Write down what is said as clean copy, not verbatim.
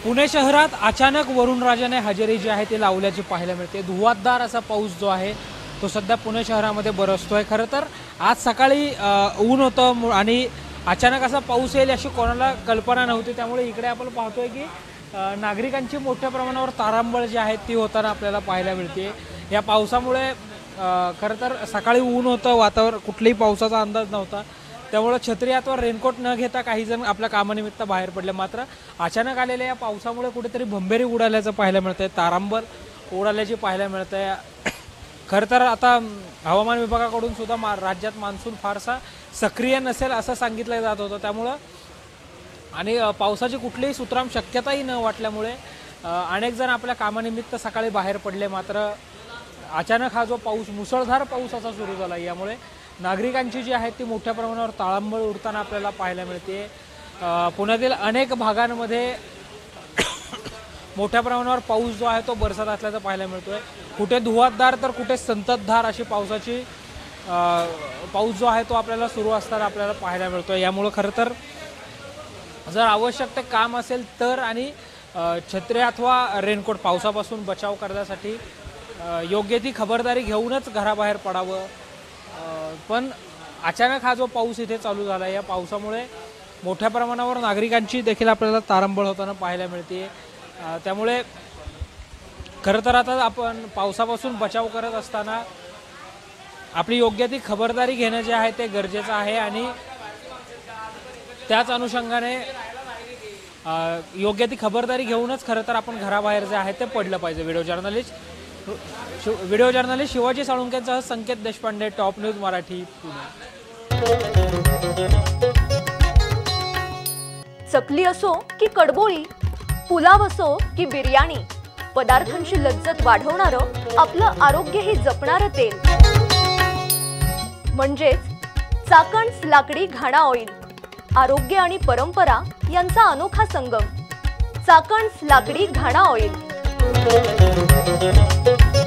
पुणे शहरात अचानक वरुणराजाने हजेरी जी आहे ती लावल्याची पाहायला मिळते। धुवाधार असा पाऊस जो आहे तो सध्या पुणे शहरामध्ये बरसतोय। खरं तर आज सकाळी ऊन होतं आणि अचानक असा पाऊस येईल अशी कोणाला कल्पना नव्हती। त्यामुळे इकडे आपण पाहतोय की नागरिकांची मोठ्या प्रमाणावर तारांबळ जी आहे ती होताना आपल्याला पाहायला मिळते। या पावसामुळे खरं तर सकाळी ऊन होतं, वातावरण कुठल्याही पावसाचा अंदाज नव्हता, त्यामुळे छत्री अथवा रेनकोट न घेता काही जण आपल्या कामानिमित्त बाहेर पडले। मात्र अचानक आलेल्या या पावसामुळे कुठेतरी भंबेरी उडाल्याचं पाहायला मिळतंय, तारांबळ उडाल्याची पाहायला मिळतंय। खरं तर आता हवामान विभागाकडून सुद्धा राज्यात मान्सून फारसा सक्रिय नसेल असं सांगितलं जात होतं। त्यामुळे आणि पावसाची कुठलीही सुतराम शक्यताही न वाटल्यामुळे अनेक जण आपल्या कामानिमित्त सकाळी बाहेर पडले। मात्र अचानक हा जो पाऊस, मुसळधार पाऊस असा सुरू झाला, यामुळे नागरिकांची जी आहे ती मोठ्या प्रमाणावर ताळंबळ उडताना आपल्याला पाहायला मिळते। पुण्यातील अनेक भागांमध्ये मोठ्या प्रमाणावर पाऊस जो आहे तो बरसत असल्याचं पाहायला मिळतोय। कुठे धुवाधार तर कुठे संततधार अशी पाऊस जो आहे तो आपल्याला सुरू असताना आपल्याला पाहायला मिळतोय। यामुळे खरं तर जर आवश्यक ते काम असेल तर आणि छत्री अथवा रेनकोट पावसापासून बचाव करण्यासाठी योग्य ती खबरदारी घेऊनच घराबाहेर पडावं। पण अचानक हा जो पाऊस इथे चालू झाला, या पावसामुळे मोठ्या प्रमाणावर नागरिकांची देखील आपल्याला तारांबळ होताना पाहायला मिळते। त्यामुळे खरं तर आता आपण पावसापासून बचाव करत असताना आपली योग्य ती खबरदारी घेणं जे आहे ते गरजेचं आहे आणि त्याच अनुषंगाने योग्य ती खबरदारी घेऊनच खरं तर आपण घराबाहेर जे आहे ते पडलं पाहिजे। व्हिडिओ जर्नलिस्ट शिवाजी साळुंकेंसह संकेत देशपांडे, टॉप न्यूज मराठी, पुणे। चकली असो की कडबोळी, पुलाव असो की बिर्याणी, पदार्थांची लज्जत वाढवणारं, आपलं आरोग्यही जपणारं तेल म्हणजेच चाकण's लाकडी घाणा ऑइल। आरोग्य आणि परंपरा यांचा अनोखा संगम, चाकण's लाकडी घाणा ऑइल।